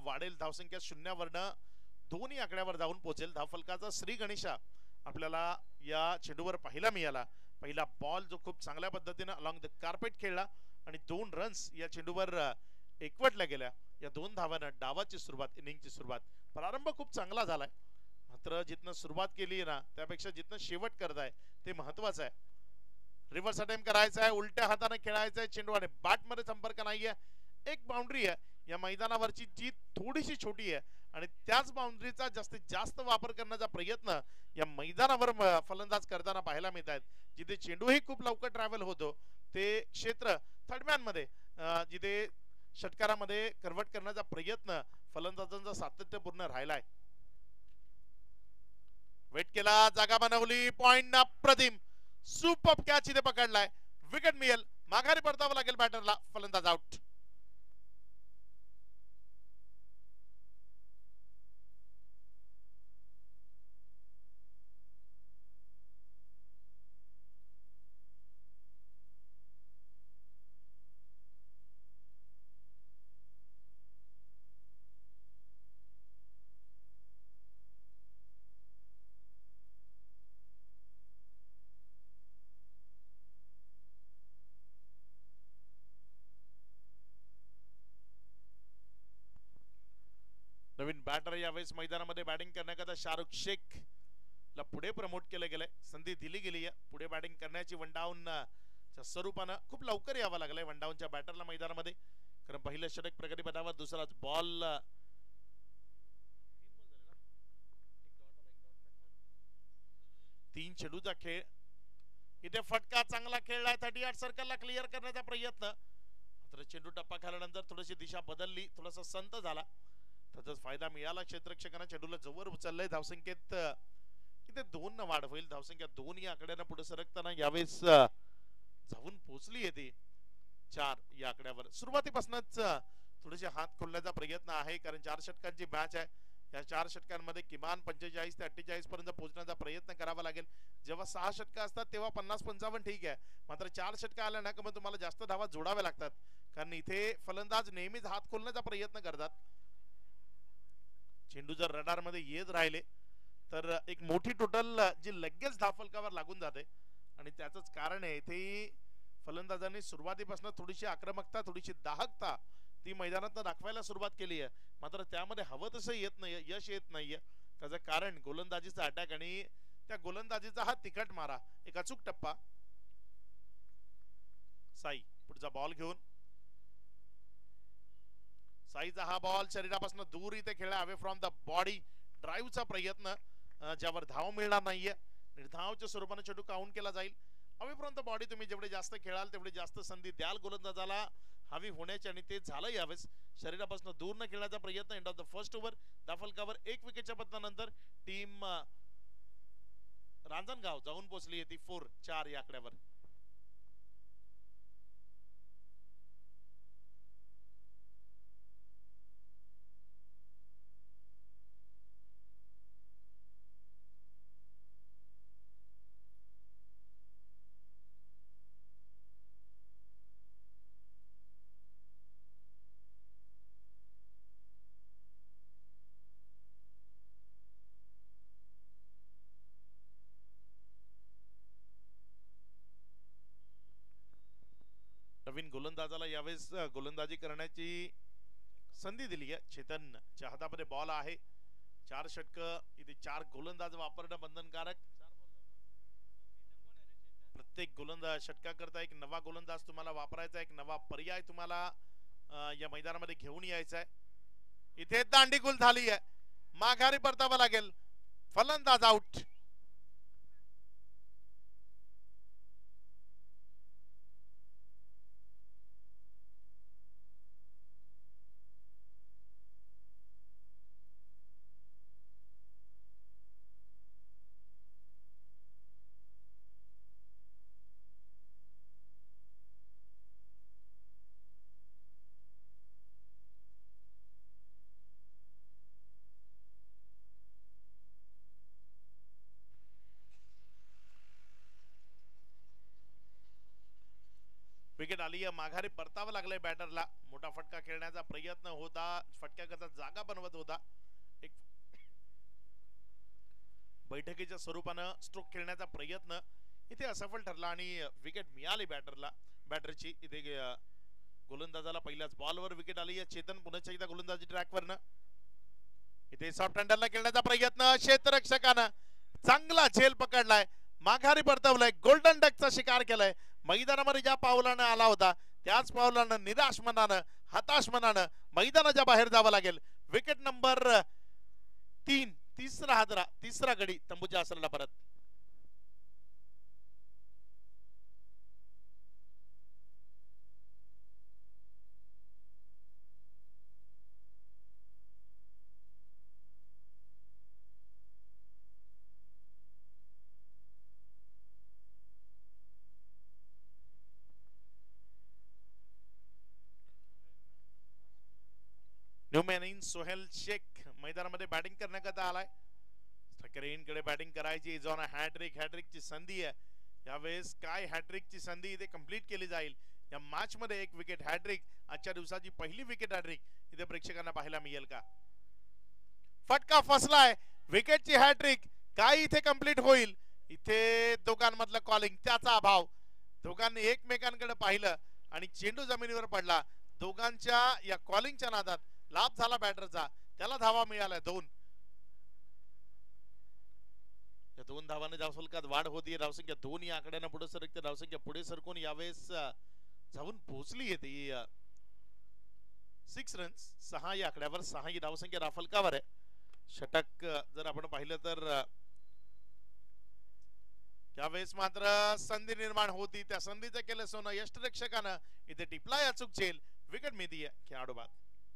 वाढेल, धावसंख्या शून्यावरनं दोन्ही आकड्यावर जाऊन पोहोचेल. धावफलकाचा श्री गणेशा आपल्याला या चेंडूवर पाहायला मिळाला. पहिला बॉल जो खूप चांगल्या पद्धतीने अलॉंग द कार्पेट खेळला आणि 2 रन्स या चेंडूवर एकवटल्या गेल्या. या 2 धावांना डावाची सुरुवात, इनिंगची सुरुवात, प्रारंभ खूप चांगला झालाय. मात्र जिथनं सुरुवात केली ना त्यापेक्षा जिथनं शेवट करताय ते महत्वाचं आहे. रिव्हर्स अटेम्प्ट करायचा आहे, उलट्या हाताने खेळायचा आहे चेंडू आणि बॅट मध्ये संपर्क नाहीये. एक बाउंड्री आहे या मैदानावरची जी थोडीशी छोटी आहे आणि त्याच बाउंड्रीचा जास्तीत जास्त वापर करण्याचा प्रयत्न या मैदानावर फलंदाज करताना पाहायला मिळत आहेत. जिथे चेंडूही खूप लवकर ट्रॅव्हल होतो ते क्षेत्र थर्डमॅन मध्ये जिथे षटकारामध्ये कन्व्हर्ट करण्याचा प्रयत्न फलंदाजांचा सातत्यपूर्ण राहिलाय. वेट केला, जागा बनवली, पॉइंट ना प्रदीम, सुपर कॅच इथे पकडलाय, विकेट मिळेल, माघारी परतावं लागेल बॅटरला, फलंदाज आउट. नवीन बॅटर यावेळेस मैदानामध्ये बॅटिंग करण्याकरता शाहरुख शेख ला पुढे प्रमोट केलं गेलंय, संधी दिली गेली आहे पुढे बॅटिंग करण्याची. वन डाऊन च्या स्वरूपानं खूप लवकर यावं लागलंय वन डाऊनच्या बॅटरला मैदानामध्ये, कारण पहिलं षटक प्रगतीपथावर, दुसराच बॉल. 3 चेंडूचा खेळ, इथे फटका चांगला खेळलाय, 38 सर्कलला क्लिअर करण्याचा प्रयत्न, मात्र चेंडू टप्पा खाल्यानंतर थोडीशी दिशा बदलली, थोडासा संत झाला, त्याचाच फायदा मिळाला क्षेत्ररक्षकांना. चेंडूला जवळ उचललंय, धावसंख्येत इथे 2 न वाढ होईल, धावसंख्या 2 या आकड्यानं पुढे सरकताना यावेळेस जाऊन पोहोचली आहे ती 4 या आकड्यावर. सुरुवातीपासूनच थोडेसे हात खोलण्याचा प्रयत्न आहे, कारण 4 षटकांची मॅच आहे. या 4 षटकांमध्ये किमान 45 ते 48 पर्यंत पोहोचण्याचा प्रयत्न करावा लागेल. जेव्हा 6 षटकं असतात तेव्हा 50-55 ठीक आहे, मात्र 4 षटकं आल्या ना की मग तुम्हाला जास्त धावा जोडाव्या लागतात, कारण इथे फलंदाज नेहमीच हात खोलण्याचा प्रयत्न करतात. चेंडू जर रडार मध्ये येत राहिले तर एक मोठी टोटल जी लगेच धावफलकावर लागून जाते, आणि त्याचंच कारण आहे इथे फलंदाजांनी सुरुवातीपासून थोडीशी आक्रमकता, थोडीशी दाहकता ती मैदानात दाखवायला सुरुवात केली आहे, मात्र त्यामध्ये हवं तसं येत नाही, यश येत नाहीये. त्याचं कारण गोलंदाजीचा अटॅक आणि त्या गोलंदाजीचा हा तिखट मारा, एक अचूक टप्पा. साई पुढचा बॉल घेऊन, साईचा हा बॉल शरीरापासून दूर इथे खेळला, अवे फ्रॉम द बॉडी, ड्राईव्हचा प्रयत्न ज्यावर धाव मिळणार नाहीये, निर्धावच्या स्वरूपाने चेंडू काउंट केला जाईल. अवे फ्रॉम द बॉडी तुम्ही जेवढे जास्त खेळाल तेवढे जास्त संधी द्याल गोलंदाजाला हवी होण्याची, आणि ते झालं यावेळेस. शरीरापासून दूर न खेळण्याचा प्रयत्न, end of the first over, धावफलकावर 1 विकेटच्या पतनानंतर टीम रांजणगाव जाऊन पोहोचली आहे ती 4 या आकड्यावर. नवीन गोलंदाजाला यावेळेस गोलंदाजी करण्याची संधी दिली आहे. चेतनच्या हातामध्ये बॉल आहे, 4 षटकं, इथे 4 गोलंदाज वापरणं बंधनकारक. प्रत्येक गोलंदाज षटकाकरता एक नवा गोलंदाज तुम्हाला वापरायचा, एक नवा पर्याय तुम्हाला या मैदानामध्ये घेऊन यायचा आहे. इथे दांडीगुल झाली आहे, माघारी परतावं लागेल, फलंदाज आउट. विकेट आली आहे, माघारी परतावं लागलंय बॅटरला. मोठा फटका खेळण्याचा प्रयत्न होता, फटक्याकरता जागा बनवत होता. एक बैठकीच्या स्वरूपानं स्ट्रोक खेळण्याचा प्रयत्न इथे असफल ठरला आणि विकेट मिळाली बॅटरची. इथे गोलंदाजाला पहिल्याच बॉलवर विकेट आली आहे. चेतन पुन्हा एकदा गोलंदाजी ट्रॅकवरनं इथे सॉफ्ट हँडलला खेळण्याचा प्रयत्न, क्षेत्ररक्षकानं चांगला झेल पकडलाय, माघारी परतवलाय, गोल्डन डकचा शिकार केलाय. मैदानामध्ये ज्या पावलानं आला होता त्याच पावलानं निराश मनानं, हताश मनानं मैदानाच्या बाहेर जावं लागेल. विकेट नंबर 3, तिसरा गडी तंबूच्या आसनाला परत. न्यूमॅन सोहेल शेख मैदानामध्ये बॅटिंग करण्याकरता आलाय. कडे बॅटिंग करायची, जो हॅट्रिकची संधी आहे. यावेळेस काय हॅट्रिकची संधी इथे कंप्लीट केली जाईल. या मॅच मध्ये एक विकेट हॅट्रिक, आजच्या दिवसाची पहिली विकेट हॅट्रिक इथे प्रेक्षकांना पाहायला मिळेल का? फटका फसलाय, विकेटची हॅट्रिक काय इथे कंप्लीट होईल? इथे दोघांमधलं कॉलिंग, त्याचा अभाव. दोघांनी एकमेकांकडे पाहिलं आणि चेंडू जमिनीवर पडला. दोघांच्या या कॉलिंगच्या नादात लाभ झाला बॅटरचा, त्याला धावा मिळाल्या 2. या 2 धावांनी धावसंख्यात वाढ होती. धावसंख्या 2 या आकड्यानं पुढे सरकते. धावसंख्या पुढे सरकून यावेळेस जाऊन पोहोचली ती 6 रन्स, 6 या आकड्यावर. 6 ही धावसंख्या राफलकावर आहे. षटक जर आपण पाहिलं तर यावेळेस मात्र संधी निर्माण होती, त्या संधीचं केलं सोनं. यष्टरक्षकानं इथे टिपला या चूक झेल, विकेट मिळती आहे खेळाडू बाद.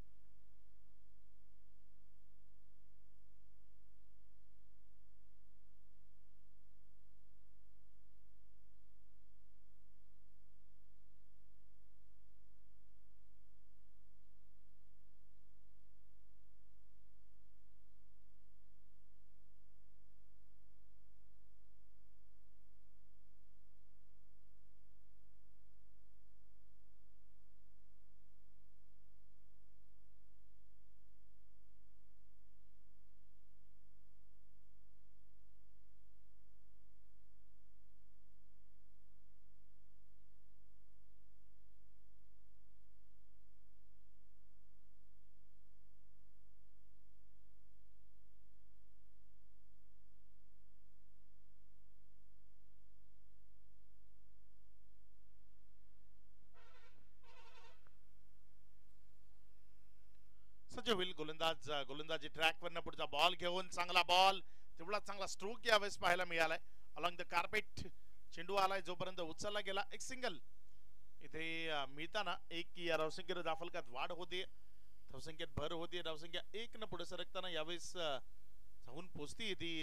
सज्ज होईल गोलंदाजी ट्रॅकवरनं पुढचा बॉल घेऊन, चांगला बॉल, तेवढा चांगला स्ट्रोक यावेळेस पाहायला मिळालाय. अलॉंग द कार्पेट चेंडू आलाय, जोपर्यंत उचलला गेला एक सिंगल इथे मिळताना एक या धावसंख्येत दाफलकात वाढ होते, धावसंख्येत भर होती. धावसंख्या 1 न पुढे सरकताना यावेळेस जाऊन पोचती ती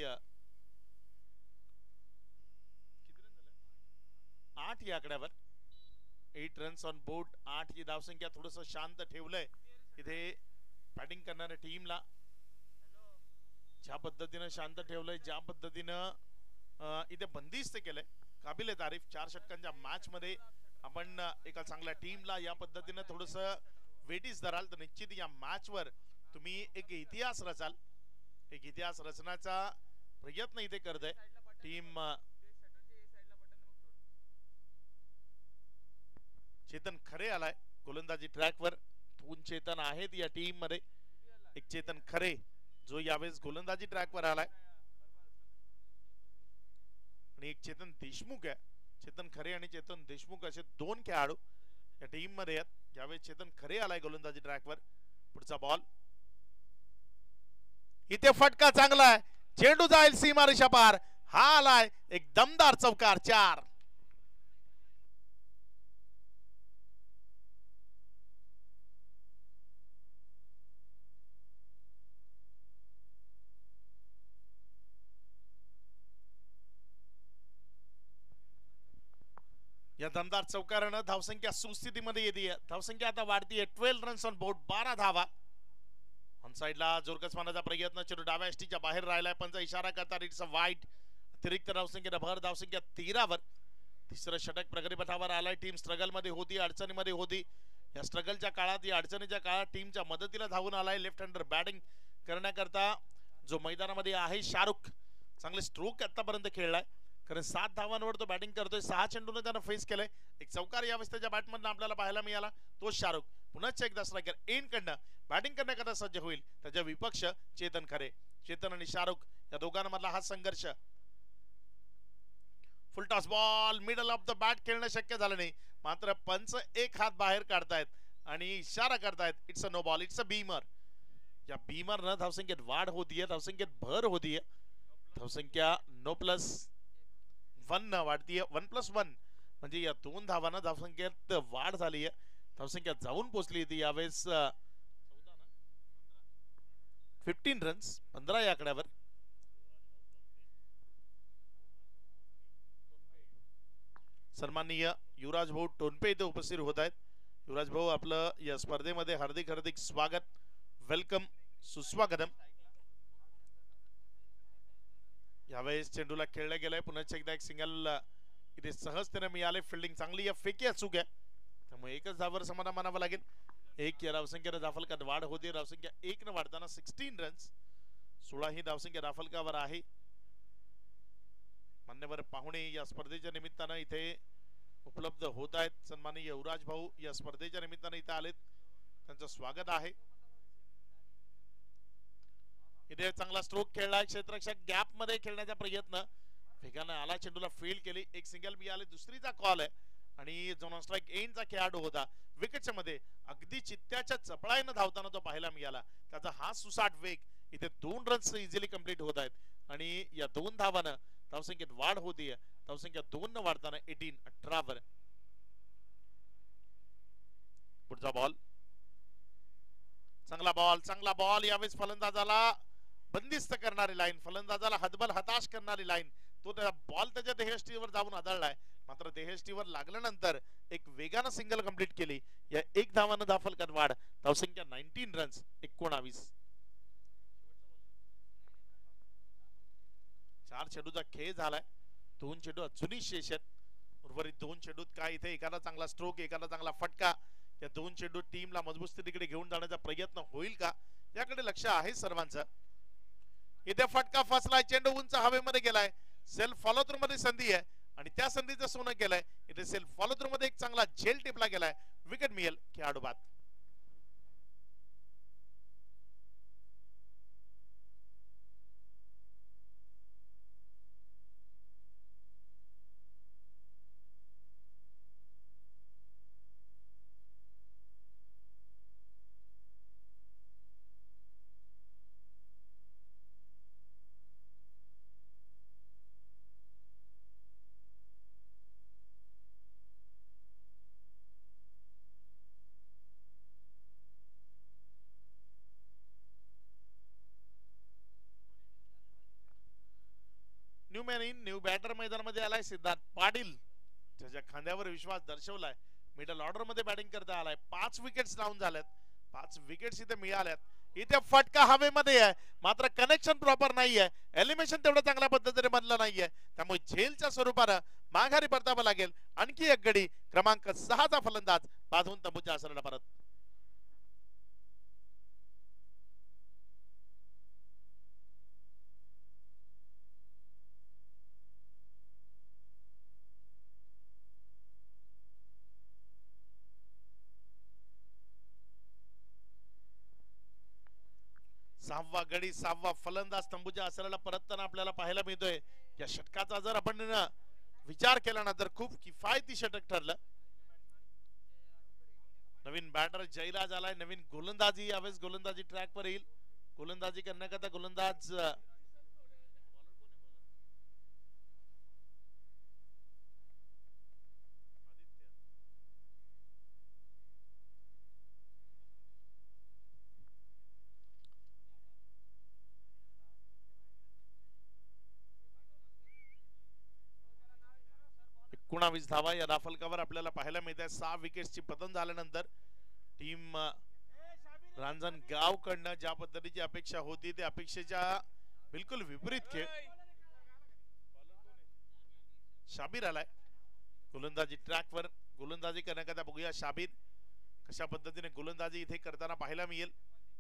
8 या आकड्यावर. 8 रन्स ऑन बोर्ड. 8 ही धावसंख्या थोडस शांत ठेवलंय इथे बॅटिंग करणाऱ्या टीमला. ज्या पद्धतीनं शांत ठेवलंय, ज्या पद्धतीनं इथे बंदिस्त केलंय, काबिल तारीफ. 4 षटकांच्या मॅच मध्ये आपण एका चांगल्या टीमला या पद्धतीनं थोडस वेटीस धराल तर निश्चित या मॅच वर तुम्ही एक इतिहास रचाल. एक इतिहास रचण्याचा प्रयत्न इथे करते टीम. चेतन खरे आलाय गोलंदाजी ट्रॅकवर. 2 चेतन आहेत या टीम मध्ये. एक चेतन खरे जो यावेळेस गोलंदाजी ट्रॅकवर आलाय आणि एक चेतन देशमुख आहे. चेतन खरे आणि चेतन देशमुख असे 2 खेळाडू या टीम मध्ये आहेत. यावेळेस चेतन खरे आलाय गोलंदाजी ट्रॅकवर. पुढचा बॉल इथे फटका चांगला आहे, चेंडू जाईल सीमारेषा पार. हा आलाय एक दमदार चौकार. 4. या दमदार चौकारानं धावसंख्या सुस्थितीमध्ये येते. धावसंख्या आता वाढतीये. 12 रन्स ऑन बोर्ड, 12 धावा. ऑन साइडला जोरकस मारण्याचा प्रयत्न, चेंडू डाव्या एसटीच्या बाहेर राहिलाय. पंचा इशारा करतात इट्स अ वाईट. अतिरिक्त धावसंख्या भर, धावसंख्या 13 वर. तिसरं षटक प्रगती पथावर आलाय. टीम स्ट्रगल मध्ये होती, अडचणीमध्ये होती. या स्ट्रगलच्या काळात, या अडचणीच्या काळात टीमच्या मदतीला धावून आलाय. लेफ्ट हँडर बॅटिंग करण्याकरता जो मैदानामध्ये आहे शाहरुख. चांगले स्ट्रोक आतापर्यंत खेळलाय, कारण 7 धावांवर तो बॅटिंग करतोय. 6 चेंडूने त्यानं फेस केलंय. एक चौकार यावेळेस त्याच्या बॅटमधनं आपल्याला पाहायला मिळाला. तो शाहरुख पुन्हा एकदा स्ट्रायकर एन कडनं बॅटिंग करण्याकरता सज्ज होईल. त्याच्या विपक्ष चेतन खरे. चेतन आणि शाहरुख या दोघांमधला हा संघर्ष. Full toss ball middle of the bat खेळणं शक्य झालं नाही, मात्र पंच एक हात बाहेर काढतायत आणि इशारा करतायत it's a no ball, it's a beamer. या बीमर न धावसंख्येत वाढ होतीये, धावसंख्येत भर होतीये. धावसंख्या नो प्लस 1 न वाढतीये. 1+1 म्हणजे या 2 धावांना धावसंख्येत वाढ झाली आहे. धावसंख्या जाऊन पोहोचली ती यावेळेस 15 रन्स, 15 या आकड्यावर. सन्माननीय युवराज भाऊ टोनपे इथे उपस्थित होत आहेत. युवराज भाऊ आपलं या स्पर्धेमध्ये हार्दिक हार्दिक स्वागत, वेलकम, सुस्वागतम. यावेळेस चेंडूला खेळलं गेलंय. पुन्हा एकदा एक सिंगल इथे सहजतेने मिळाले. फिल्डिंग चांगली या फेकी अचूक आहे, त्यामुळे एकच धावावर समाधान मानावं लागेल. एक या धावसंख्येने धावफलकात वाढ होते. धावसंख्या 1 न वाढताना 16 रन्स, 16 ही धावसंख्या धावफलकावर आहे. मान्यवर पाहुणे या स्पर्धेच्या निमित्तानं इथे उपलब्ध होत आहेत. सन्माननीय युवराज भाऊ या स्पर्धेच्या निमित्तानं इथे आलेत, त्यांचं स्वागत आहे. इथे चांगला स्ट्रोक खेळला. क्षेत्ररक्षक गॅप मध्ये खेळण्याचा प्रयत्न, वेगानं आला, चेंडूला फेल केली. एक सिंगल मिळाले, दुसरीचा कॉल आहे आणि जो नॉन स्ट्राईक एंडचा खेळाडू होता विकेटच्या मध्ये अगदी चित्त्याच्या चपळाईनं धावताना तो पाहायला मिळाला. त्याचा हा सुसाट वेग. इथे 2 रन्स इझिली कंप्लीट होत आहेत आणि या 2 धावानं धावसंख्येत वाढ होतीये. धावसंख्या 2 न वाढताना 18 वर. पुढचा बॉल, चांगला बॉल, चांगला बॉल. यावेळेस फलंदाजाला बंदिस्त करणारी लाईन, फलंदाजाला हतबल हताश करणारी लाईन. तो त्या बॉल त्याच्या देहष्टीवर जाऊन आदळलाय, मात्र देहष्टीवर लागल्यानंतर एक वेगानं सिंगल कंप्लीट केली. या 1 धावानं धावफलकात वाढ. धावसंख्या 19 रन्स, 19. 4 चेंडूचा खेळ झालाय. 2 चेंडू अजूनही शेष आहेत. उर्वरित 2 चेंडूत काय इथे एखादा चांगला स्ट्रोक, एखादा चांगला फटका, या 2 चेंडू टीमला मजबूत स्थितीकडे घेऊन जाण्याचा प्रयत्न होईल का, याकडे लक्ष आहे सर्वांचं. इथे फटका फसलाय, चेंडू उंच हवेमध्ये गेलाय. सेल्फ फॉलो थ्रू मध्ये संधी आहे आणि त्या संधीचं सोनं केलंय. इथे सेल्फ फॉलो थ्रू मध्ये एक चांगला झेल टिपला गेलाय. विकेट मिळेल खेळाडू बाद. New man in, new batter मैदानामध्ये आलाय. सिद्धार्थ पाटील त्याच्या खांद्यावर विश्वास दर्शवलाय. मिडल ऑर्डर मध्ये बॅटिंग करता आलाय. 5 विकेट्स डाऊन झाल्यात, 5 विकेट्स इथे मिळाल्यात. इथे फटका हवेमध्ये आहे, मात्र कनेक्शन प्रॉपर नाहीये. एलिमिनेशन तेवढं चांगल्या पद्धतीने बनलं नाहीये, त्यामुळे झेलच्या स्वरूपानं माघारी परतावं लागेल. आणखी एक गडी, क्रमांक 6 चा फलंदाज बांधून तंबूच्या आसनाला परत. सहावा गडी, 6वा फलंदाज तंबूच्या आसनाला परतताना आपल्याला पाहायला मिळतोय. या षटकाचा जर आपण विचार केला ना तर खूप किफायती षटक ठरलं. नवीन बॅटर जयराज आलाय. नवीन गोलंदाजी, यावेळेस गोलंदाजी ट्रॅक वर येईल. गोलंदाजी करण्याकरता गोलंदाज एकोणावीस धावा या धावफलकावर आपल्याला पाहायला मिळत आहे. 6 विकेट्सची पतन झाल्यानंतर टीम रांजणगाव कडनं ज्या पद्धतीची अपेक्षा होती त्या अपेक्षेच्या बिलकुल विपरीत खेळ. शाबीर आलाय. गोलंदाजी ट्रॅकवर गोलंदाजी करण्याकरता बघूया शाबीर कशा पद्धतीने गोलंदाजी इथे करताना पाहायला मिळेल.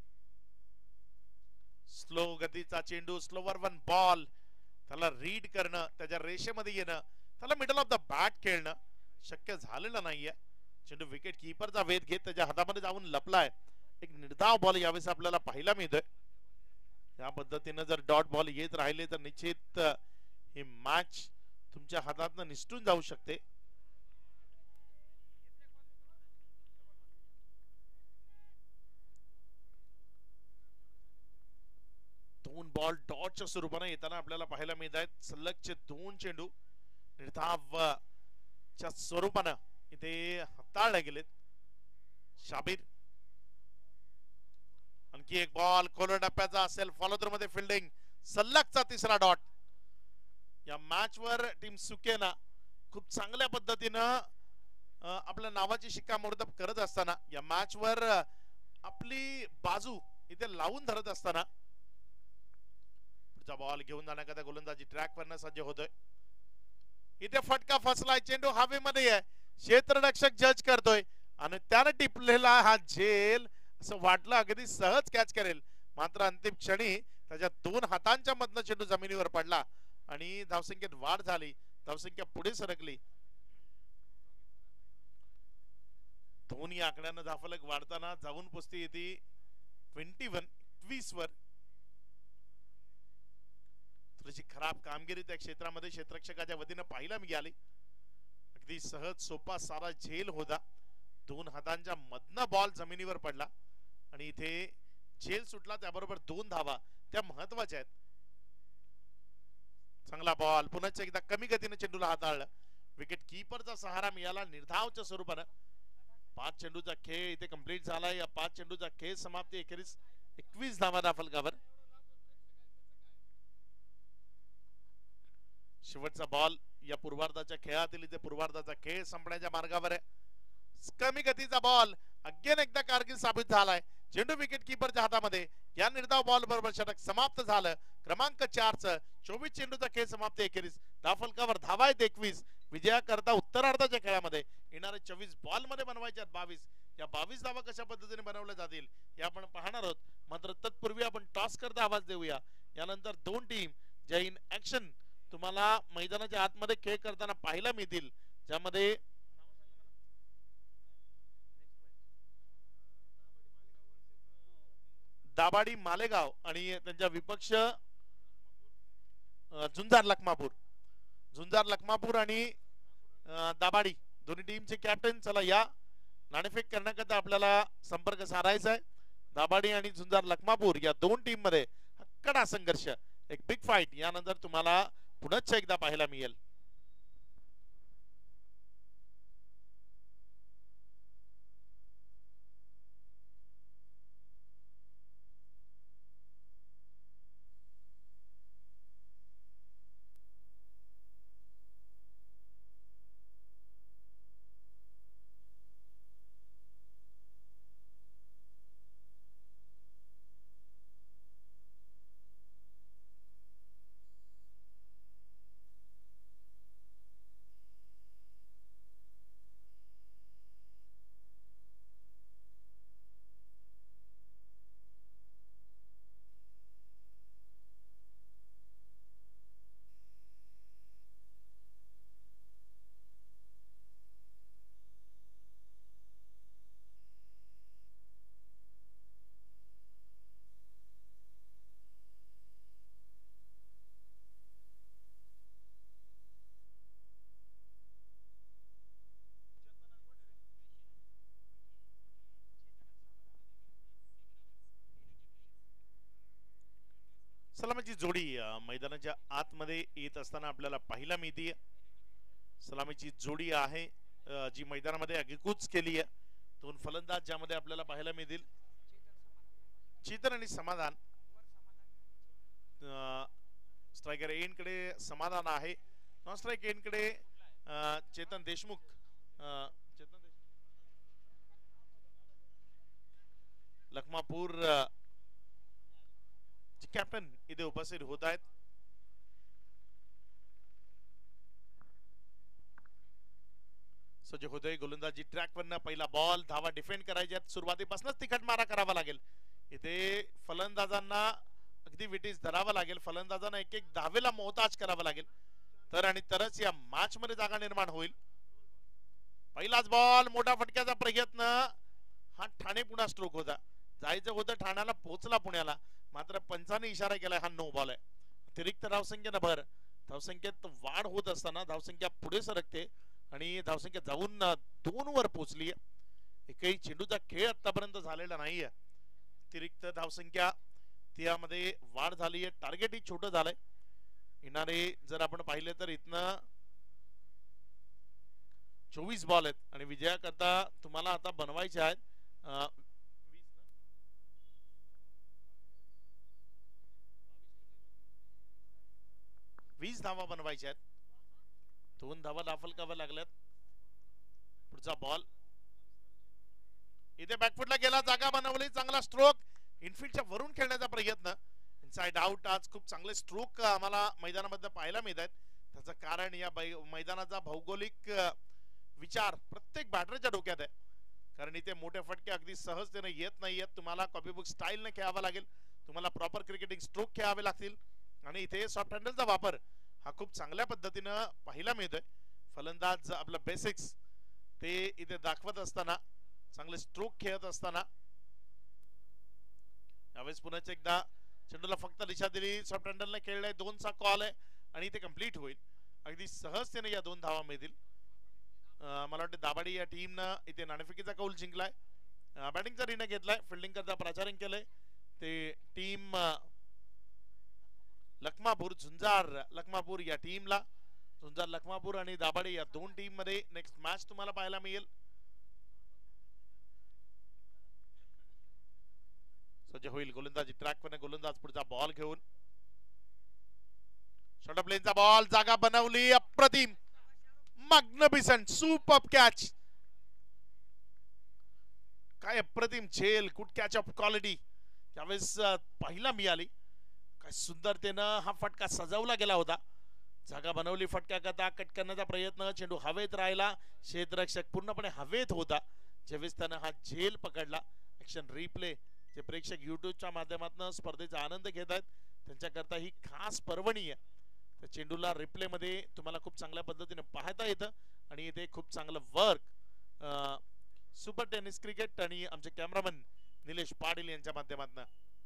स्लो गतीचा चेंडू, स्लोवर वन बॉल, त्याला रीड करणं, त्याच्या रेषेमध्ये येणं, त्याला मिडल ऑफ द बॅट खेळणं शक्य झालेलं नाहीये. चेंडू विकेट कीपरचा वेध घेत त्याच्या हातामध्ये जाऊन लपलाय. एक निर्धाव बॉल यावेळेस आपल्याला पाहायला मिळतोय. या पद्धतीने जर डॉट बॉल येत राहिले तर निश्चित ही मॅच तुमच्या हातातनं निसटून जाऊ शकते. दोन बॉल डॉटच्या स्वरूपाने येताना आपल्याला पाहायला मिळत आहेत. सलगचे दोन चेंडू निर्धावच्या स्वरूपानं इथे हाताळले गेलेत. शाबीर आणखी एक बॉल खोल टप्प्याचा असेल, फॉलो थ्रू मध्ये फिल्डिंग, सलगचा तिसरा डॉट. या मॅच वर टीम सुकेना खूप चांगल्या पद्धतीनं आपल्या नावाची शिक्कामोर्तब करत असताना, या मॅच वर आपली बाजू इथे लावून धरत असताना पुढचा बॉल घेऊन जाण्याकरता गोलंदाजी ट्रॅक वरनं सज्ज होतोय. इथे फटका फसलाय, चेंडू हवेमध्ये आहे, क्षेत्ररक्षक जज करतोय आणि त्याने टिपलेला हा झेल असं वाटलं अगदी सहज कॅच करेल, मात्र अंतिम क्षणी त्याच्या दोन हातांच्या मधनं चेंडू जमिनीवर पडला आणि धावसंख्येत वाढ झाली. धावसंख्या पुढे सरकली. दोन्ही आकड्यानं धावफलक वाढताना जाऊन पोचती येते 21 वर. थोडीशी खराब कामगिरी त्या क्षेत्रामध्ये क्षेत्ररक्षकाच्या वतीनं पाहायला मिळाली. अगदी सहज सोपा सारा झेल होता. दोन हातांच्या मधनं बॉल जमिनीवर पडला आणि इथे झेल सुटला, त्याबरोबर दोन धावा त्या महत्वाच्या आहेत. चांगला बॉल, पुन्हा एकदा कमी गतीने चेंडूला हाताळलं. विकेट कीपरचा सहारा मिळाला निर्धावच्या स्वरूपानं. 5 चेंडूचा खेळ इथे कंप्लीट झाला. या 5 चेंडूचा खेळ समाप्ती अखेरीस 21 धावा धावफलकावर. शेवटचा बॉल या पूर्वार्धाच्या खेळातील, इथे पूर्वार्धाचा खेळ संपण्याच्या मार्गावर आहे. कमी गतीचा बॉल अगेन एकदा कारकीर्द साबित झालाय. चेंडू विकेट कीपरच्या हातामध्ये. या निर्धाव बॉल बरोबर षटक समाप्त झालं. क्रमांक 4चं 24 चेंडूचा खेळ समाप्ती अखेरीस धावफलकावर धावा आहेत 21. विजयाकरता उत्तरार्धाच्या खेळामध्ये येणारे 24 बॉल मध्ये बनवायचे 22. या 22 धावा कशा पद्धतीने बनवल्या जातील हे आपण पाहणार आहोत. मात्र तत्पूर्वी आपण टॉस करता आवाज देऊया. यानंतर दोन टीम ज्या इन ऍक्शन तुम्हाला मैदानाच्या आतमध्ये खेळ करताना पाहायला मिळतील, ज्यामध्ये दाबाडी मालेगाव आणि त्यांच्या विपक्ष झुंजार लखमापूर आणि दाबाडी दोन्ही टीमचे कॅप्टन. चला या नाणेफेक करण्याकरता आपल्याला संपर्क साधायचा आहे. दाबाडी आणि झुंजार लखमापूर या दोन टीम मध्ये कडा संघर्ष, एक बिग फाईट यानंतर तुम्हाला पुन्हा एकदा पाहायला मिळेल. सलामीची जोडी मैदानाच्या आतमध्ये येत असताना आपल्याला पाहायला मिळते. सलामीची जोडी आहे जी मैदानामध्ये आगेकूच केली आहे. दोन फलंदाज ज्यामध्ये आपल्याला पाहायला मिळतील, चेतन आणि समाधान. स्ट्रायकर एंड कडे समाधान आहे, नॉन स्ट्राइक एंड कडे चेतन देशमुख. लखमापूर कॅप्टन इथे उपस्थित होत आहेत. सो जे होतोय गोलंदाजी ट्रॅक वरनं पहिला बॉल, धावा डिफेंड करायच्या सुरुवातीपासूनच तिखट मारा करावा लागेल. इथे फलंदाजांना अगदी विटीस धरावा लागेल. फलंदाजांना एक एक धावेला मोहताज करावा लागेल तर आणि तरच या मॅच मध्ये जागा निर्माण होईल. पहिलाच बॉल, मोठा फटक्याचा प्रयत्न. हा ठाणे पुन्हा स्ट्रोक होता, जायचं होतं ठाण्याला, पोहोचला पुण्याला, मात्र पंचाने इशारा केलाय हा नो बॉल आहे. अतिरिक्त धावसंख्येनं भर, धावसंख्येत वाढ होत असताना धावसंख्या पुढे सरकते आणि धावसंख्या जाऊन 2 वर पोहोचली. एकही चेंडूचा खेळ आतापर्यंत झालेला नाहीये. अतिरिक्त धावसंख्या त्यामध्ये वाढ झाली आहे, टार्गेट ही छोटं झालंय. येणारे जर आपण पाहिले तर इथनं 24 बॉल आहेत आणि विजयाकरता तुम्हाला आता बनवायचे आहेत 20 धावा बनवायच्या आहेत. 2 धावा दाफलकाव्या लागल्यात. पुढचा बॉल इथे बॅकफुटला गेला, जागा बनवली, चांगला स्ट्रोक, इनफिल्डच्या वरून खेळण्याचा प्रयत्न. Inside out. आज खूप चांगले स्ट्रोक आम्हाला मैदानामध्ये पाहायला मिळत आहेत. त्याचं कारण या मैदानाचा भौगोलिक विचार प्रत्येक बॅटरच्या डोक्यात आहे. कारण इथे मोठे फटके अगदी सहजतेने येत नाहीयेत. तुम्हाला कॉपीबुक स्टाईलने खेळावं लागेल, तुम्हाला प्रॉपर क्रिकेटिंग स्ट्रोक खेळावे लागतील आणि इथे सॉफ्ट हँडलचा वापर हा खूप चांगल्या पद्धतीनं पाहायला मिळतोय. फलंदाज आपलं बेसिक्स ते इथे दाखवत असताना, चांगले स्ट्रोक खेळत असताना. यावेळेस पुन्हा एकदा चेंडूला फक्त दिशा दिली, सॉफ्ट हँडलने खेळलाय, 2चा कॉल आहे आणि ते कंप्लीट होईल. अगदी सहजतेने या 2 धावा मिळतील. मला वाटतं दाभाडी या टीमनं इथे नाणेफेकीचा कौल जिंकलाय, बॅटिंगचा निर्णय घेतलाय, फिल्डिंग करता प्राचार्य केलंय. ते टीम लखमापूर, झुंजार लखमापूर या टीमला, झुंजार लखमापूर आणि दाभाडी या 2 टीम मध्ये नेक्स्ट मॅच तुम्हाला पाहायला मिळेल. सज्ज होईल गोलंदाजी ट्रॅक वर. गोलंदाज पुढचा बॉल घेऊन, शॉर्ट प्लेनचा बॉल, जागा बनवली, अप्रतिम, मॅग्निफिसंट, सुपर कॅच. काय अप्रतिम झेल, गुड कॅच ऑफ क्वालिटी यावेळेस पाहायला मिळाली. काय सुंदरतेनं हा फटका सजवला गेला होता. जागा बनवली फटक्याकरता, कट करण्याचा प्रयत्न, चेंडू हवेत राहिला, क्षेत्ररक्षक पूर्णपणे हवेत होता ज्यावेळेस त्यानं हा झेल पकडला. ऍक्शन रिप्ले जे प्रेक्षक युट्यूबच्या माध्यमातून स्पर्धेचा आनंद घेत आहेत त्यांच्याकरता ही खास पर्वणी आहे. त्या चेंडूला रिप्ले मध्ये तुम्हाला खूप चांगल्या पद्धतीने पाहता येतं आणि इथे खूप चांगलं वर्क सुपर टेनिस क्रिकेट आणि आमचे कॅमेरामन निलेश पाटील यांच्या माध्यमातून.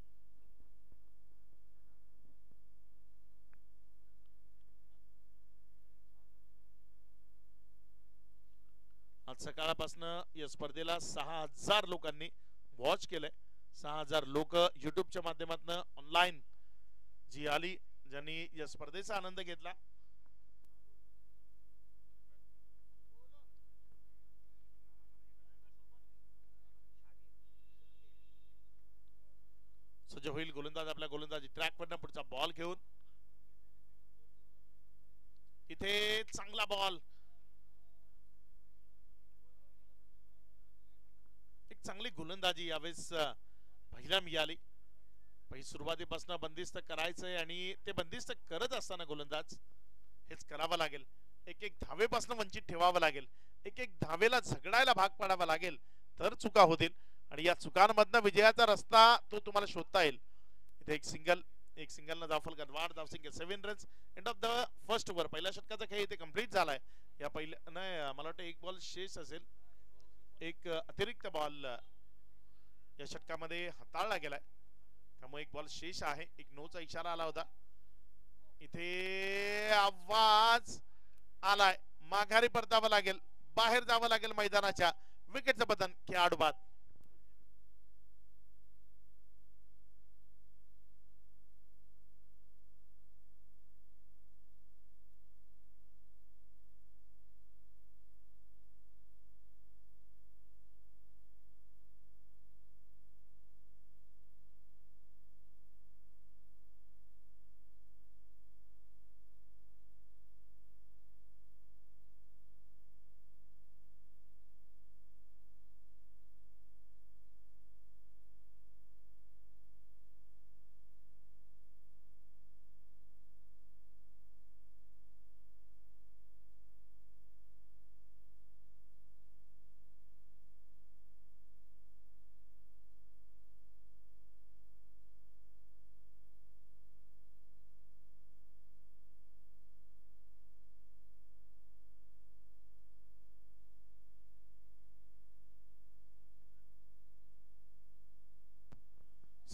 आज सकाळपासून या स्पर्धेला 6000 लोकांनी वॉच केलंय. 6000 लोक युट्यूबच्या माध्यमातून ऑनलाईन जी आली, ज्यांनी या स्पर्धेचा आनंद घेतला. सज्ज होईल गोलंदाज आपल्या गोलंदाजी ट्रॅक वरनं पुढचा बॉल घेऊन, इथे चांगला बॉल, एक चांगली गोलंदाजी यावेळेस पहिला मिळाली. सुरुवातीपासून बंदिस्त करायचंय आणि ते बंदिस्त करत असताना गोलंदाज हेच करावं लागेल. एक एक धावेपासून वंचित ठेवावं लागेल, एक एक धावेला झगडायला भाग पाडावा लागेल, तर चुका होतील आणि या चुकांमधनं विजयाचा रस्ता तो तुम्हाला शोधता येईल. इथे एक सिंगल न धावफल वाढ, धावसंख्या 7 runs. End of the first over. पहिल्या षटकाचा खेळ इथे कंप्लीट झालाय. या पहिल्या नाही, मला वाटतं एक बॉल शेष असेल, एक अतिरिक्त बॉल या षटकामध्ये हाताळला गेलाय, त्यामुळे एक बॉल शेष आहे. एक नोचा इशारा आला होता. इथे आवाज आलाय, माघारी परतावं लागेल, बाहेर जावं लागेल मैदानाच्या. विकेटचं बटन खेळाडू बाद.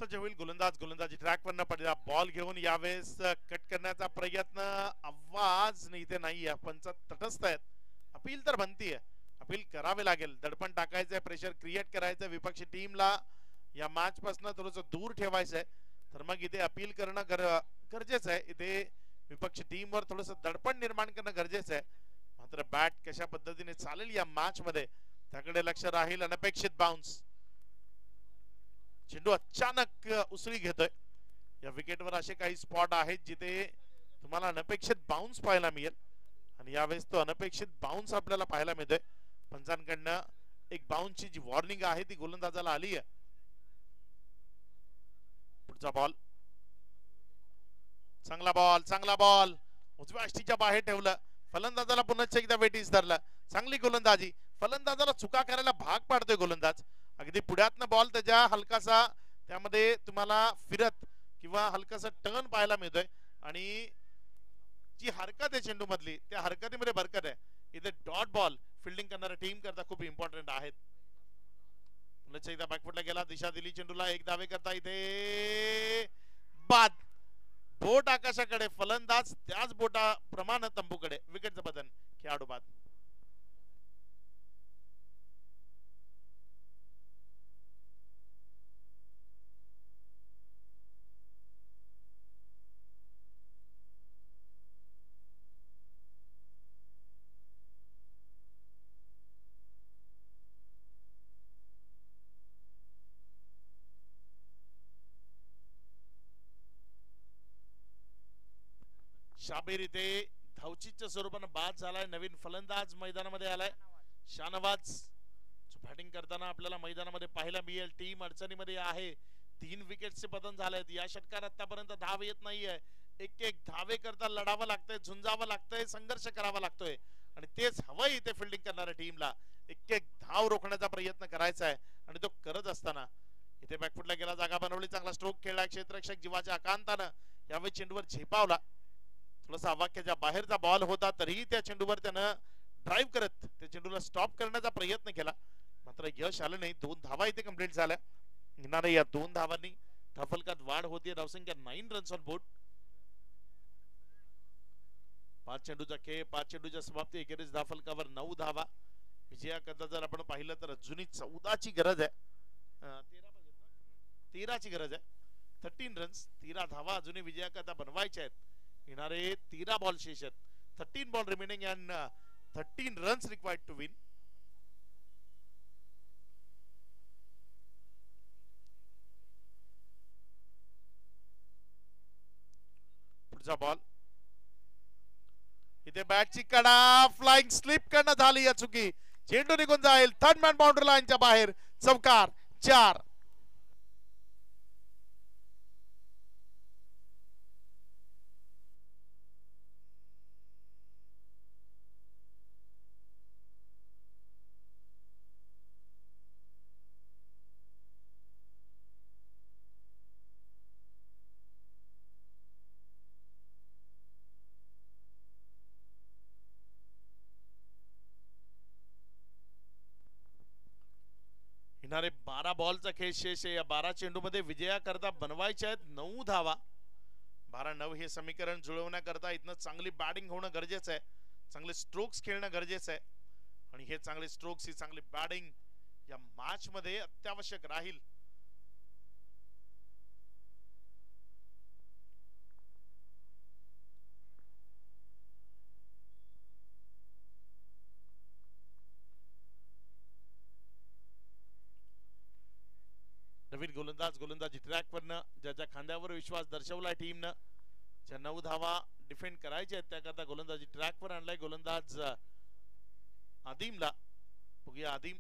सज्ज होईल गोलंदाज. गोलंदाजी ट्रॅकवरनं पडलेला बॉल घेऊन यावेळेस कट करण्याचा प्रयत्न. आवाज इथे नाहीये, पंच तटस्थ आहेत. अपील तर बनतीये, अपील करावे लागेल. दडपण टाकायचंय, प्रेशर क्रिएट करायचं विपक्षी टीमला, या मॅच पासून थोडस दूर ठेवायचंय. तर मग इथे अपील करणं गरजेचं आहे. इथे विपक्षी टीमवर थोडस दडपण निर्माण करणं गरजेचं आहे. मात्र बॅट कशा पद्धतीने चालेल या मॅच मध्ये त्याकडे लक्ष राहील. अनपेक्षित बाउन्स, चेंडू अचानक उसळी घेतोय. या विकेटवर असे काही स्पॉट आहेत जिथे तुम्हाला अनपेक्षित बाउन्स पाहायला मिळेल आणि यावेळेस तो अनपेक्षित बाउन्स आपल्याला पाहायला मिळतोय. पंचांकडनं एक बाउन्सची जी वॉर्निंग आहे ती गोलंदाजाला आली आहे. पुढचा बॉल, चांगला बॉल, चांगला बॉल, उजव्या अष्टीच्या बाहेर ठेवलं. फलंदाजाला पुन्हा एकदा वेटीस धरलं. चांगली गोलंदाजी, फलंदाजाला चुका करायला भाग पाडतोय गोलंदाज. अगदी पुढ्यातनं बॉल त्याच्या हलकासा त्यामध्ये तुम्हाला फिरत किंवा हलकासा टर्न पाहायला मिळतोय आणि जी हरकत आहे चेंडू मधली त्या हरकतीमध्ये बरकत आहे. इथे डॉट बॉल फिल्डिंग करणाऱ्या टीम करता खूप इम्पॉर्टंट आहेत. एकदा बॅकफुटला गेला, दिशा दिली चेंडूला, एक धावे करता इथे बाद. बोट आकाशाकडे, फलंदाज त्याच बोटाप्रमाणे तंबूकडे. विकेटचं बदल, खेळाडू बाद. शाबीर इथे धावचीच्या स्वरूपाने बाद झालाय. नवीन फलंदाज मैदानामध्ये आलाय, शानवाज. बॅटिंग करताना आपल्याला मैदानामध्ये पाहायला मिळेल. टीम अडचणीमध्ये आहे, 3 विकेटचे पतन झालेत. या षटकात आतापर्यंत धाव येत नाहीये. एक एक धावे करता लढावं लागतंय, झुंजावं लागतंय, संघर्ष करावा लागतोय आणि तेच हवंय इथे फिल्डिंग करणाऱ्या टीमला. एक एक धाव रोखण्याचा प्रयत्न करायचा आहे आणि तो करत असताना इथे बॅकफुटला गेला, जागा बनवली, चांगला स्ट्रोक खेळला. क्षेत्ररक्षक जीवाच्या आकांतानं यावेळी चेंडूवर झेपावला. थोडासा अवाक्याच्या बाहेरचा बॉल होता तरीही त्या चेंडूवर त्यानं ड्राईव्ह करत त्या चेंडूला स्टॉप करण्याचा प्रयत्न केला, मात्र यश आलं नाही. 2 धावा इथे कंप्लीट झाल्या. येणाऱ्या या 2 धावांनी धावफलकात वाढ होती. धावसंख्या 9 रन्स ऑन बोर्ड. 5 चेंडूचा खेळ, 5 चेंडूच्या समाप्ती, एकेरीच धावफलकावर 9 धावा. विजयाकरता जर आपण पाहिलं तर अजूनही 14ची गरज आहे. 13ची गरज आहे. 13 रन्स, 13 धावा अजूनही विजयाकरता बनवायच्या आहेत. येणारे 13 बॉल शेष आहेत. 13 ball remaining and 13 runs required to win. पुढचा बॉल, इथे बॅटची कडा, फ्लाइंग स्लिप करणं झाली या चुकी. चेंडू निघून जाईल थर्ड मॅन बाउंड्री लाईनच्या बाहेर. चौकार, 4. येणारे 12 बॉलचा खेळ शेष आहे. या 12 चेंडू मध्ये विजयाकरता बनवायचे आहेत 9 धावा. 12-9 हे समीकरण जुळवण्याकरता इथनं चांगली बॅटिंग होणं गरजेचं आहे, चांगले स्ट्रोक्स खेळणं गरजेचं आहे आणि हे चांगले स्ट्रोक्स, ही चांगली बॅटिंग या मॅच मध्ये अत्यावश्यक राहील. नवीन गोलंदाज, गोलंदाजी ट्रॅकवरनं ज्याच्या खांद्यावर विश्वास दर्शवलाय टीमनं, ज्या 9 धावा डिफेंड करायच्या आहेत त्याकरता गोलंदाजी ट्रॅकवर आणलाय गोलंदाज आदिमला. बघूया आदिम.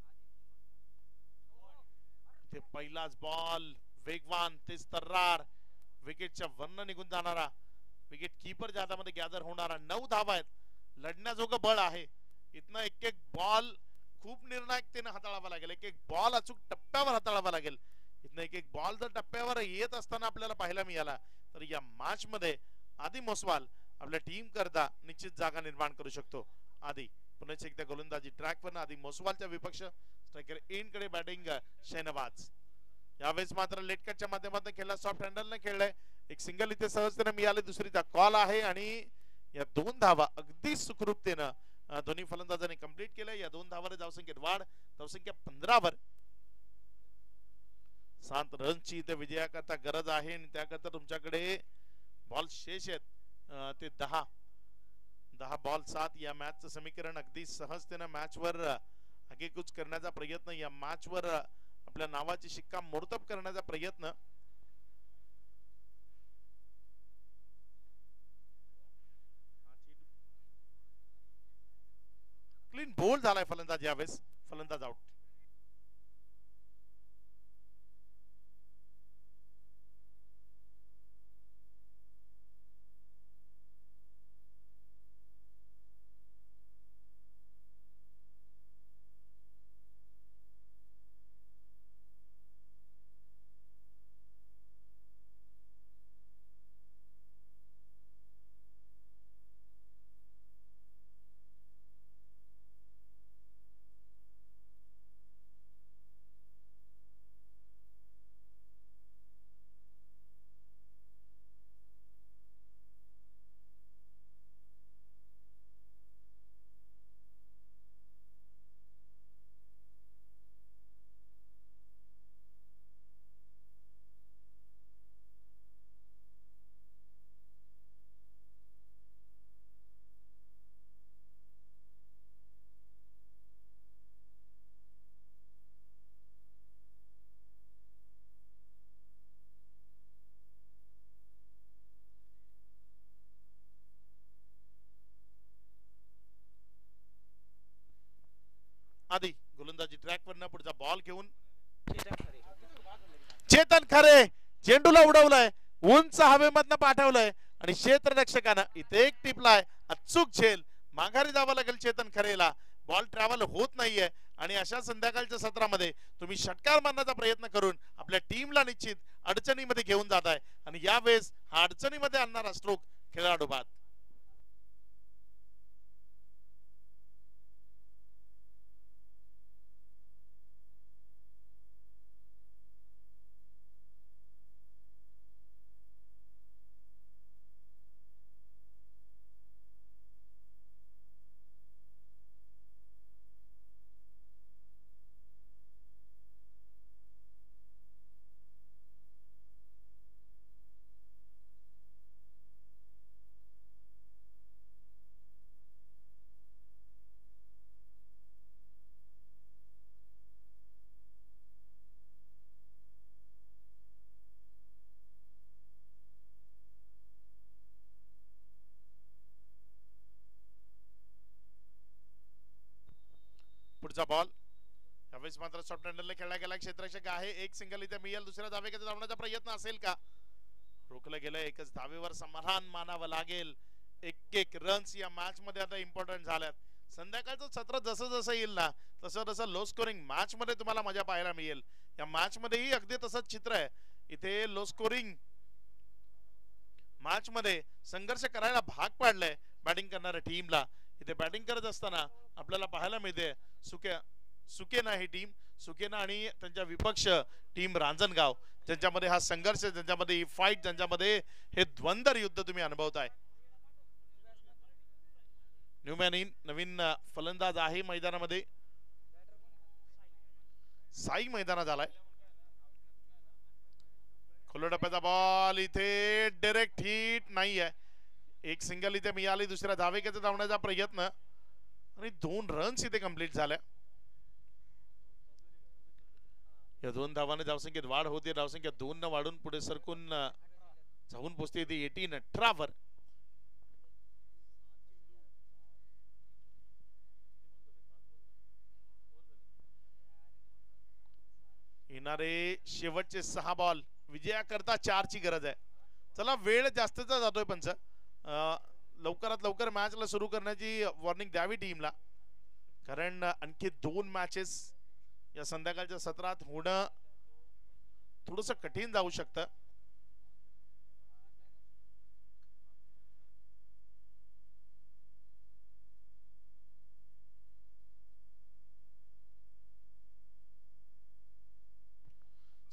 इथे पहिलाच बॉल, वेगवान, तेज तर्रार, विकेटच्या वरनं निघून जाणारा, विकेट कीपरच्या हातामध्ये गॅदर होणारा. 9 धावा आहेत, लढण्याजोगं बळ आहे. इथनं एक एक बॉल खूप निर्णायकतेने हाताळावा लागेल. एक एक बॉल अचूक टप्प्यावर हाताळावा लागेल. इथनं एक एक बॉल जर टप्प्यावर येत असताना आपल्याला पाहायला मिळाला तर या मॅच मध्ये आदिम ओसवाल आपल्या टीम करता निश्चित जागा निर्माण करू शकतो. आदी पुन्हा एकदा गोलंदाजी ट्रॅकवर आदिम ओसवालच्या विपक्ष स्ट्रायकर एन कडे बॅटिंग शहनवाज. यावेळेस मात्र लेट कटच्या माध्यमातून खेळला, सॉफ्ट हँडलने खेळलाय, एक सिंगल इथे सहजतेने मिळाले, दुसरीचा कॉल आहे आणि या 2 धावा अगदी सुखरूपतेनं दोन्ही फलंदाजांनी कंप्लीट केलं. या 2 धावांवर धावसंख्येत वाढ, धावसंख्या 15 वर. 7 रनची इथे विजयाकरता गरज आहे आणि त्याकरता तुमच्याकडे बॉल शेष आहेत ते 10 बॉल 7. या मॅचचं समीकरण अगदी सहजतेनं मॅचवर आगेकूच करण्याचा प्रयत्न, या मॅचवर आपल्या नावाची शिक्का मोडतब करण्याचा प्रयत्न. क्लीन बोल्ड झालाय फलंदाज, यावेळेस फलंदाज आउट. आधी गोलंदाजी ट्रॅक वर, पुढचा बॉल घेऊन चेतन खरे चेंडूला उडवलंय, उंच हवेमधनं पाठवलंय आणि क्षेत्ररक्षकानं इथे एक टिपलाय, अचूक झेल. माघारी जावं लागेल चेतन खरेला, बॉल ट्रॅव्हल होत नाहीये आणि अशा संध्याकाळच्या सत्रामध्ये तुम्ही षटकार मारण्याचा प्रयत्न करून आपल्या टीमला निश्चित अडचणीमध्ये घेऊन जाताय आणि यावेळेस हा अडचणीमध्ये आणणारा स्ट्रोक खेळाडू बाद. पुढचा बॉल यावेळेस मात्र सॉफ्ट हँडलने खेळला गेला, क्षेत्ररक्षक आहे, एक सिंगल इथे मिळेल, दुसऱ्या धावेकडे धावण्याचा प्रयत्न असेल का, रोखलं गेलं, एकच धावेवर समाधान मानावं लागेल. एक रन्स या मॅच मध्ये आता इम्पॉर्टंट झाल्यात. संध्याकाळचं सत्र जसं जसं येईल ना तसं तसं लो स्कोरिंग मॅच मध्ये तुम्हाला मजा पाहायला मिळेल. या मॅच मध्येही अगदी तसंच चित्र आहे. इथे लो स्कोरिंग मॅच मध्ये संघर्ष करायला भाग पाडलंय बॅटिंग करणाऱ्या टीमला. इथे बॅटिंग करत असताना आपल्याला पाहायला मिळते सुकेना ही टीम, सुकेना आणि त्यांच्या विपक्ष टीम रांजणगाव, ज्यांच्यामध्ये हा संघर्ष, ज्यांच्यामध्ये ही फाईट, ज्यांच्यामध्ये हे द्वंद्व युद्ध तुम्ही अनुभवताय. न्यूमॅन इन नवीन फलंदाज आहे मैदानामध्ये, साई मैदानात आलाय. खुल्या टप्प्याचा बॉल इथे डायरेक्ट हिट नाही आहे, एक सिंगल इथे मिळाली, दुसऱ्या धावेकडे धावण्याचा प्रयत्न आणि 2 रन्स इथे कंप्लीट झाल्या. या 2 धावांनी धावसंख्येत वाढ होते, धावसंख्या 2 न वाढून पुढे सरकून जाऊन पोहोचते ती 18 वर. येणारे शेवटचे 6 बॉल विजयाकरता 4 ची गरज आहे. चला वेळ जास्तीचा जातोय पंच, लवकरात लवकर मॅचला सुरू करण्याची वॉर्निंग द्यावी टीमला, कारण आणखी 2 मॅचेस या संध्याकाळच्या सत्रात होणं थोडंसं कठीण जाऊ शकतं.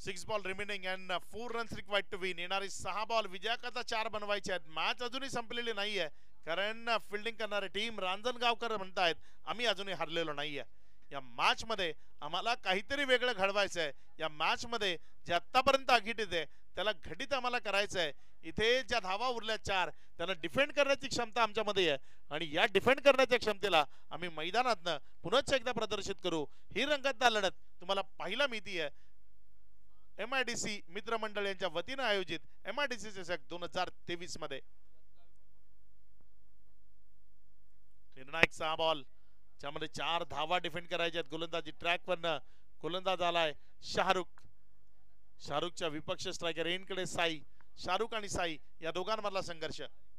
6 ball remaining and 4 runs required to win. येणारे 6 बॉल विजयाकरता 4 बनवायचे आहेत. मॅच अजूनही संपलेली नाहीये, कारण फिल्डिंग करणारे टीम रांजणगावकर म्हणतायत आम्ही अजूनही हरलेलो नाहीये. या मॅच मध्ये आम्हाला काहीतरी वेगळं घडवायचं आहे. या मॅच मध्ये जे आतापर्यंत आघीत येते त्याला घटित आम्हाला करायचं आहे. इथे ज्या धावा उरल्या 4 त्याला डिफेंड करण्याची क्षमता आमच्यामध्ये आहे आणि या डिफेंड करण्याच्या क्षमतेला आम्ही मैदानातनं पुन्हा एकदा प्रदर्शित करू. ही रंगतदार लढत तुम्हाला पाहायला मिळतीये MIDC मित्रमंडळ यांच्या वतीनं आयोजित MIDC चषक 2023 मध्ये. निर्णायक 6 बॉल ज्यामध्ये 4 धावा डिफेंड करायच्या आहेत. गोलंदाजी ट्रॅक वरनं गोलंदाज आलाय शाहरुखच्या विपक्ष स्ट्रायकर एनकडे साई. शाहरुख आणि साई या दोघांमधला संघर्ष.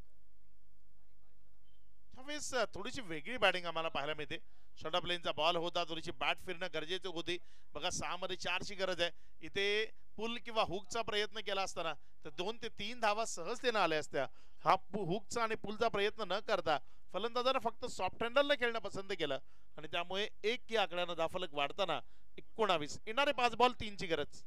यावेळेस थोडीशी वेगळी बॅटिंग आम्हाला पाहायला मिळते. शॉर्ट ऑफ लेनचा बॉल होता, थोडीशी बॅट फिरणं गरजेचं होती. बघा 6 मध्ये 4 ची गरज आहे. इथे पुल किंवा हुकचा प्रयत्न केला असताना तर 2 ते 3 धावा सहजतेने आल्या असत्या. हा हुकचा आणि पुलचा प्रयत्न न करता फलंदाजानं फक्त सॉफ्ट हँडलला खेळणं पसंत केलं आणि त्यामुळे 1 या आकड्यानं धाफलक वाढताना 19. येणारे 5 बॉल 3 ची गरज.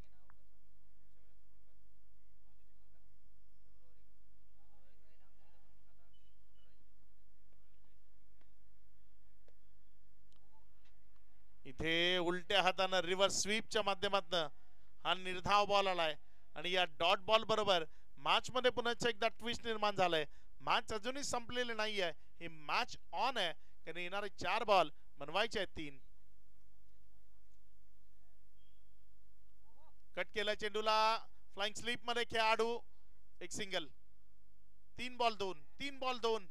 इथे उलट्या हातानं रिव्हर्स स्वीपच्या माध्यमातून हा निर्धाव बॉल आलाय आणि या डॉट बॉल बरोबर मॅच मध्ये पुन्हा एकदा ट्विस्ट निर्माण झालाय. मॅच अजूनही संपलेली नाहीये, ही मॅच ऑन आहे कारण येणारे 4 बॉल बनवायचे आहेत 3. कट केला चेंडूला फ्लाइंग स्लीप मध्ये खेळाडू. एक सिंगल. 3 बॉल 2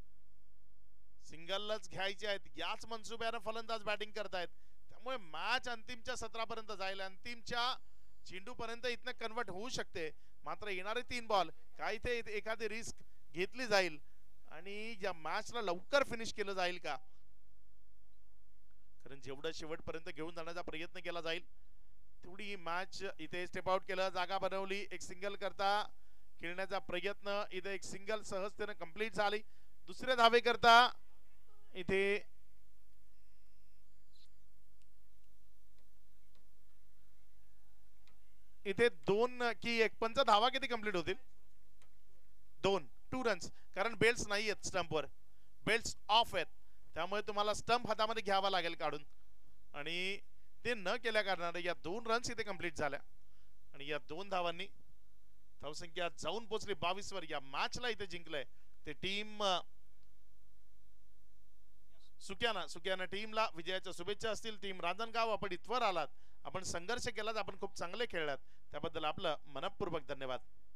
सिंगलच घ्यायचे आहेत. याच मनसुब्यानं फलंदाज बॅटिंग करतायत, त्यामुळे मॅच अंतिमच्या सत्रापर्यंत जाईल. अंतिमच्या चेंडू पर्यंत इथनं कन्वर्ट होऊ शकते. मात्र येणारे 3 बॉल काय ते एखादी रिस्क घेतली जाईल आणि या मॅचला लवकर फिनिश केलं जाईल का, कारण जेवढं शेवटपर्यंत घेऊन जाण्याचा प्रयत्न केला जाईल तेवढी ही मॅच. इथे स्टेप आउट केलं, जागा बनवली, एक सिंगल करता खेळण्याचा प्रयत्न. इथे एक सिंगल सहजतेने कंप्लीट झाली. दुसऱ्या धावे करता इथे 2 की 1 पंच धावा किती कंप्लीट होतील? 2 रन्स, कारण बेल्ट्स नाही आहेत स्टंपवर, बेल्ट्स ऑफ आहेत, त्यामुळे तुम्हाला स्टंप हातामध्ये घ्यावा लागेल काढून आणि ते न केल्या कारणाने या 2 रन्स इथे कंप्लीट झाल्या आणि या 2 धावांनी धावसंख्या जाऊन पोहोचली 22 वर. या मॅचला इथे जिंकलंय ते टीम सुक्याना टीमला विजयाच्या शुभेच्छा असतील. टीम रांजणगाव आपण इथवर आलात, आपण संघर्ष केलात, आपण खूप चांगले खेळलात, त्याबद्दल आपलं मनपूर्वक धन्यवाद.